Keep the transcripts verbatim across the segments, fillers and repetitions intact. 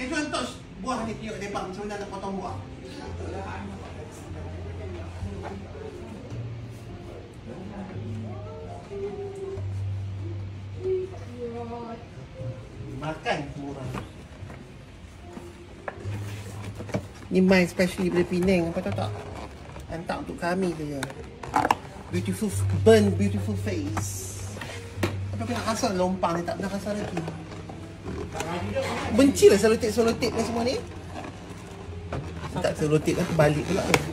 Kita contoh buah ni, tengok dia bang macam mana nak potong buah. Makan murah. Ni my specially dari Penang, apa tahu tak? Hantar untuk kami saja. Beautiful, burn beautiful face. Apa kena rasa lompang ni, tak pernah rasa lagi. Benci lah selotip-selotip ni semua ni. Tak selotip kan terbalik pula tu.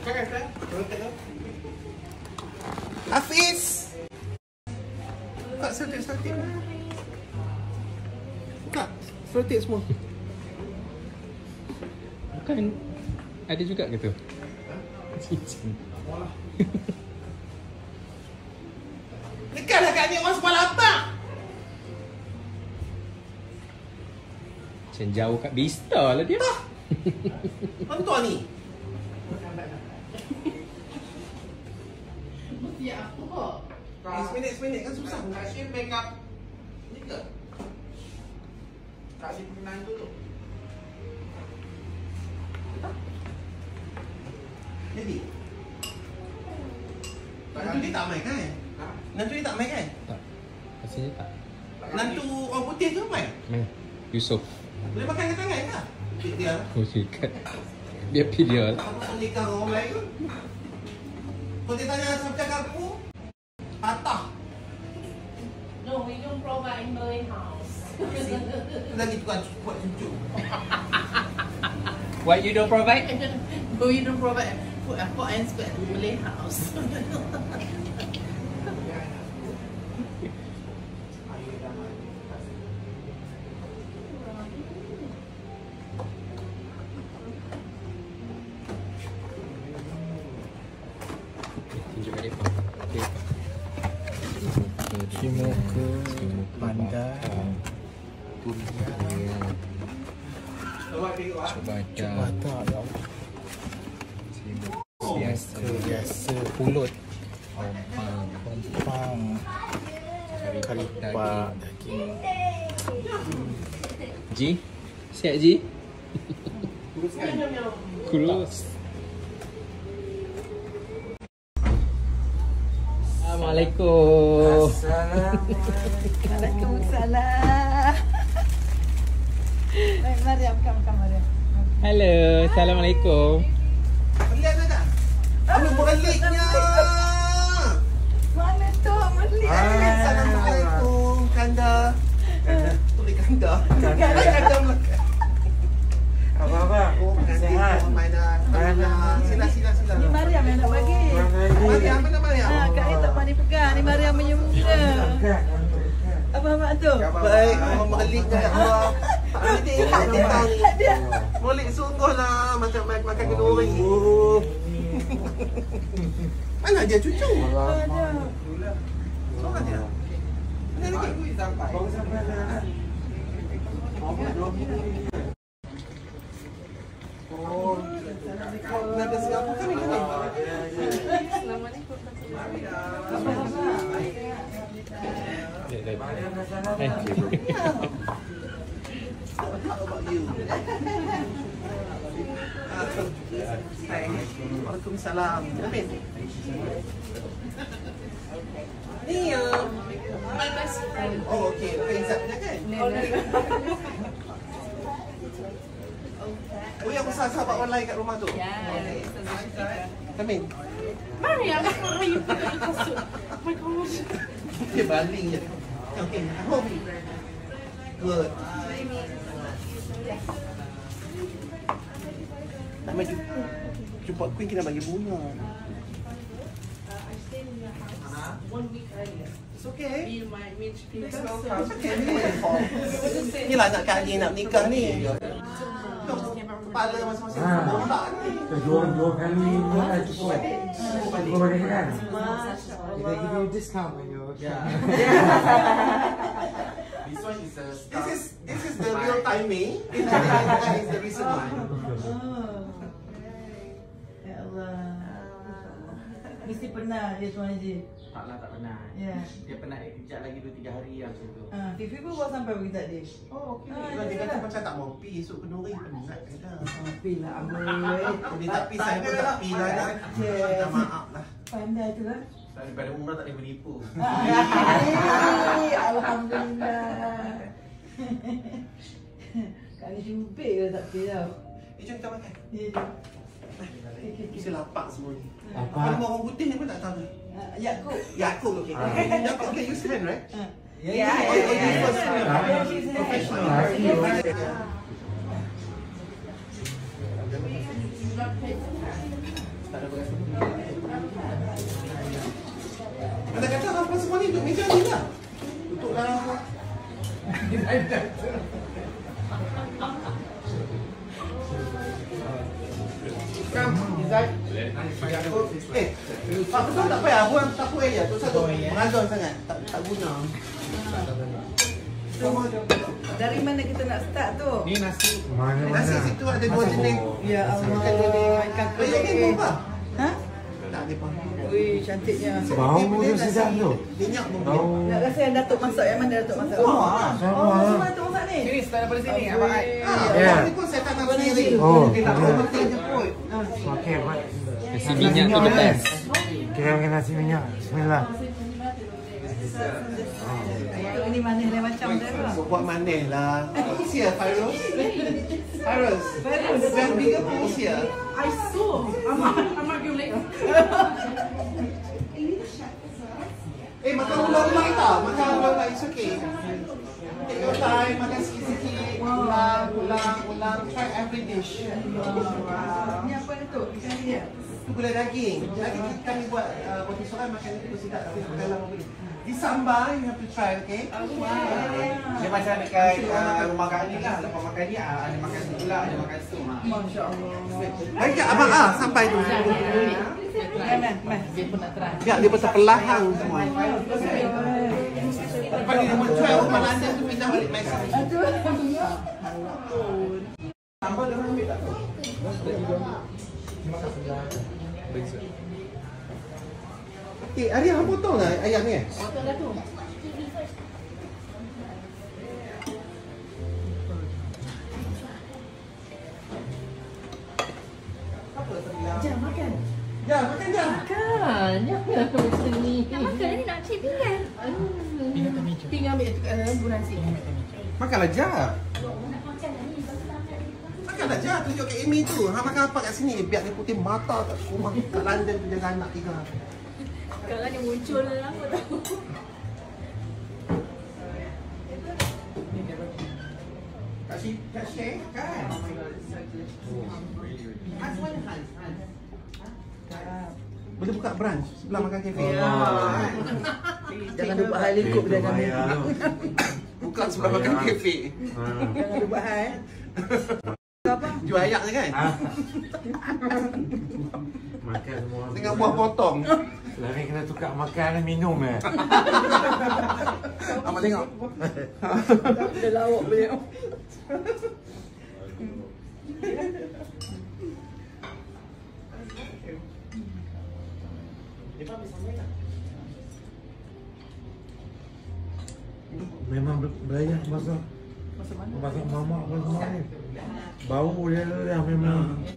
Hafiz! Buka selotip-selotip. Buka selotip semua. Bukan ada juga ke tu? Cincin. Dekatlah kat ni orang sekolah apa? Macam jauh kat Bista lah dia. Contoh ni. Mesti apa? Eh, seminit-seminit kan susah. Kasih make up ni ke? Kasih pengenaan tu tu. Jadi Nantu dia tak main kan? Ha? Nantu dia tak main kan? Tak. Rasanya tak. Nantu orang putih tu main? Main. Yusof. Boleh makan ke tangan ke? Cik dia. Oh, sikat. Biar pilih lah. Apa pun nikah orang Melayu. Kau dia tanya asal cakap aku, patah. No, we don't provide in Malay house. Lagi tukar buat cucu. What you don't provide? No, you don't provide food for and spend in Malay house. Tunjuk kat depan. Okay. Cimuka pandai Coba Coba ada. tak ya Biasa. biasa pulut Kompang. kompang kari pak daging Ji? Siap Ji? Kulus. Assalamualaikum. Waalaikumsalam. Baik, Mariam, kam kam Mariam. Hello, Assalamualaikum. Lihat tak? Anu berliknya. Mana tu Merli? Assalamualaikum Kanda. Tulis Kanda. Kanda Melaka. Apa-apa? Oh, Sehat? Mainan. Sila sila sila. Ni Mariam yang nak bagi. Mariam, mana Mariam? Ha, Kak Ain tak pandai pegang. Ni Mariam punya muda. Apa-apa tu? Baik, orang berliknya ya Allah. Ini hadiah. Hadiah. Molik sungguh lah macam makan kenduri. Mana dia cucu? Ada. Seorang dia. Mana lagi? Baru sampai dah. Oh, nak Singapura kan ni? Assalamualaikum. Thank you. How about you? Hai. Waalaikumsalam. Amin. Ni yang My best friend. oh okey, Faizat dia kan? Oh yang besar sahabat online kat rumah tu. Yes. Amin. Mariam, what are you doing? Oh my gosh. Dia baling je. Okey, home. Good. Nak maju. Jumpa Queen kena bagi bunga. One week earlier. It's okay. Me and my Mitch people. It's okay. Ni lah nak kali nak nikah ni. Kepala masing-masing bola ni. Dua dua kali buat cukup. Cukup boleh kan? Kita give you discount when you. Yeah. This one is a This is this is the real timing. That is the reason why. Ya Allah. Mesti pernah dia Tuan Haji. Taklah tak penat. Ya. Dia penat dia kejap lagi dua tiga hari yang macam tu. Ah, Fifi pun bawa sampai pergi tadi. Oh, okey. Ah, Kalau dia ya, kata ya. macam tak mau pi, esok kenduri penat je lah. Tapi lah abang. Dia tak pi, saya pun tak pi lah kan. Minta maaf lah. Pandai tu lah. Daripada umrah tak boleh menipu. Alhamdulillah. Kali jubik ke tak pergi tau. Eh, jom kita makan. Ya, jom. Mesti lapak semua ni. Lapak. Kalau orang putih ni pun tak tahu. Ah, Yaakob. Yakub, okey. Yakub, okay, you stand, right? Ah. Ya, Ya, Oh, ya, oh, ya, you ya. first. Ya, she's there. Professional. Anda kata apa semua ni untuk meja ni lah. Untuklah. Come, Izat. Eh, Pak betul tak payah buang tapu air tu satu. Mengadon sangat. Tak tak guna. Dari mana kita nak start tu? Ni nasi. Nasi situ ada dua jenis. Ya Allah, ikan Boleh kulit. kan pun Pak? Ha? Tak ada pun. Ui, cantiknya. Bau tu sedap tu. Minyak pun Bau. boleh. Nak rasa yang Datuk masak, yang mana Datuk masak? Wah, Oh, sama. semua Datuk masak ni? Sini, start daripada sini. Ui. Abang Ai. Ah, Ya. orang ni pun saya tanam sendiri. Oh, Dia tak ya. mau makan je pun. Okey, baik. Nasi minyak tu the best. Kira makan nasi minyak. Bismillah. Datuk ni manis lain macam dia lah. So, buat manis lah. Usia, Fairuz. Fairuz. Fairuz. Yang bigger pun usia. I saw. I'm not, I'm not going later. Eh, makan ulang-ulang tak? Makan ulang-ulang, it's okay. Take your time, makan sikit-sikit. Ulang, ulang, ulang. Try every dish. Ni apa Datuk? Ikan dia? Itu gulai daging. Jadi kami buat uh, roti soran makan itu sedap. Tapi pakai lama boleh. Di sambal, you have to try, okay? Dia macam dekat uh, rumah kami lah. Lepas makan ni, ah, ada makan situ lah, ada makan situ. Ha. Masya Allah. Baik tak, abang? Ah, sampai tu. Mana? Mana? Ya, dia betul perlahan semua. Lepas dia nombor dua, orang London tu pindah balik mai sini. Sambal dia orang ambil tak tu? Eh, Arya, hang potong lah ayam ni eh? Potong dah tu. Jom makan. Ya, makan je. Kan, jangan macam ni. Nak makan ni nak cik pinggan. Pinggan ambil tu uh, bu nasi. Makanlah je. Nak makan dah ni. Makanlah je. Tunjuk kat Amy tu. Hang makan apa kat sini? Biar dia putih mata kat rumah. Kat London tu jaga anak tiga. Kalau dia muncul lah, aku tahu. Kat sini, kat sini kan? Hans mana Hans? Hans. Boleh buka branch sebelah makan kafe. Ya. Jangan lupa hal lingkup dia kami. Buka sebelah makan kafe. Jangan lupa hal. Apa? Jual ayak je kan? Makan semua. Dengan buah potong. Lari kena tukar makan dan minum eh. Abang tengok. Dia lawak beliau. Memang banyak masak. Masak mamak apa semua ni. Bau dia dah memang.